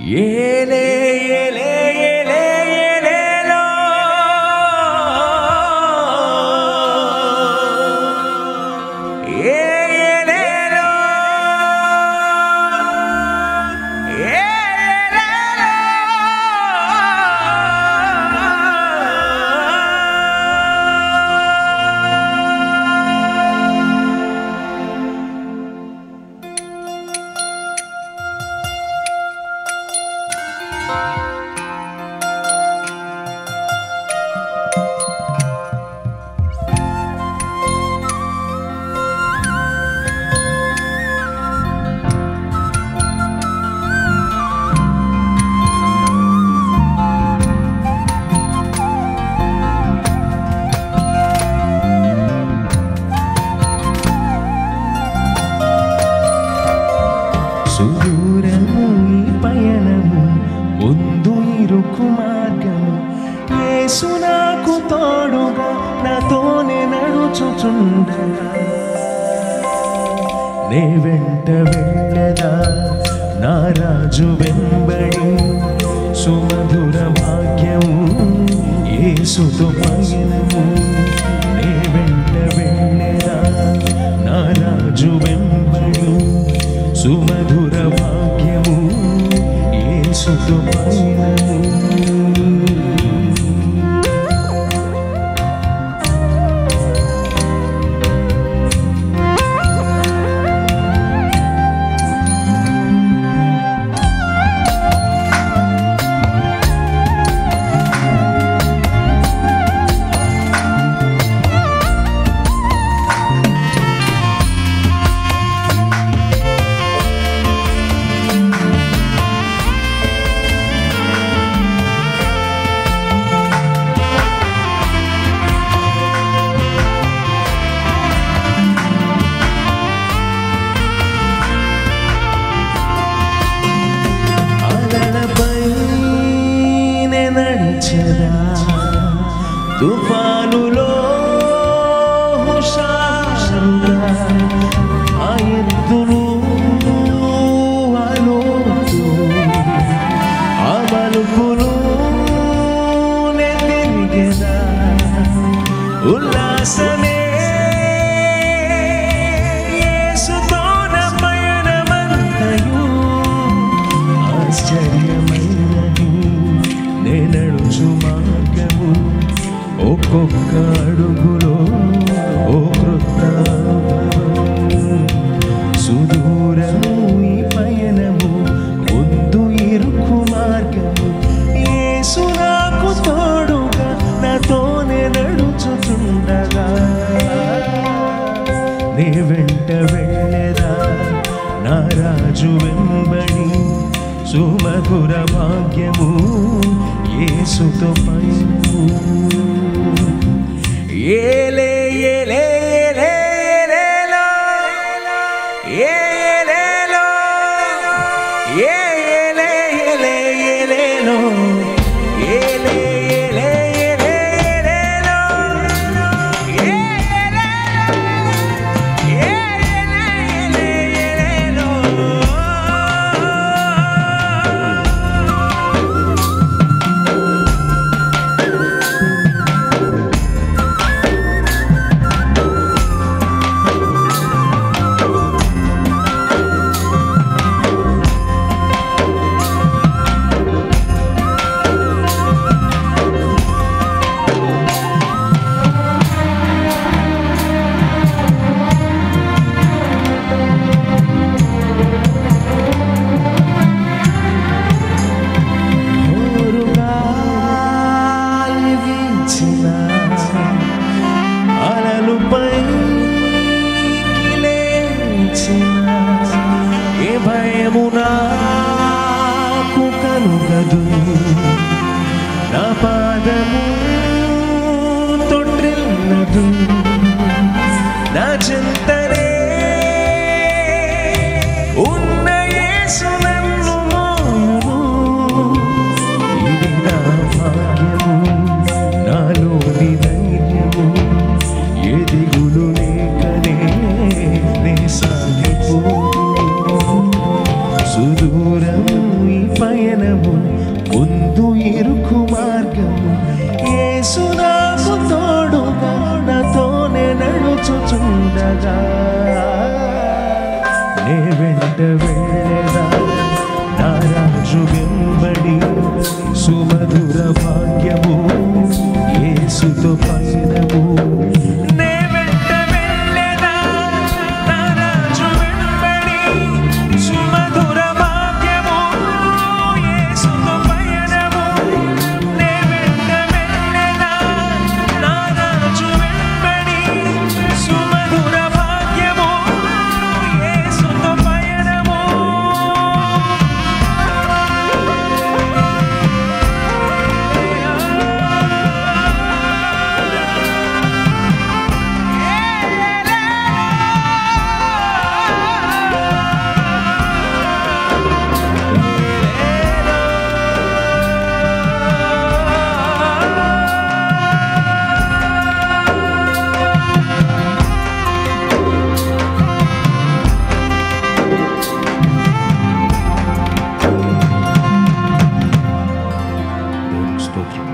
ఏలే ఏలే ఏలే ఏలేలో ఏలేలో సుదూరము ఈ పయనము ముందు ఇరుకు మార్గము యేసు నాకు తోడుగా నాతోనే నడుచుచుండగా నే వెంట వెళ్ళదా నా రాజు వెంబడి సుమధుర భాగ్యము యేసుతో పయనము నే వెంట వెళ్ళదా నా రాజు వెంబడి సుమధుర భాగ్యము యేసుతో పయనము తుఫానులో హుషారుగా ఆ ఎత్తులు అలోతు ఆ మలుపులు నెతిరిగెదా ఉల్లాసమే యేసుతో నా పయనమంతయు ఆశ్చర్యమైనది నే నడుచు మార్గము ఒక్కొక్క అడుగులో ఓ కృత సుదూరము ఈ పయనము ముందు ఇరుకు మార్గము యేసు నాకు తోడుగా నాతోనే నడుచుచుండగా నే వెంట వెళ్ళేదా నా రాజు వెంబడి సుమధుర భాగ్యము యేసుతో పయనము ఏలే ఏలే ఏలే ఏలేలో ఏలేలో ఏలే ఏలే ఏలేలో ఏలే ఏలే ఏలే ఏలేలో ఏలే ఏలే ఏలేలో ఏ భయము నాకు కలుగదు నా పాదము తొట్టిల్లదు నా చింతనే ఉన్న యేసు నన్ను మోయును ఇది నా భాగ్యము నాలోని ధైర్యము ఎదిగులు లేకనే నే సాగిపో సుదూరం ఈ పయన స్తోత్రం.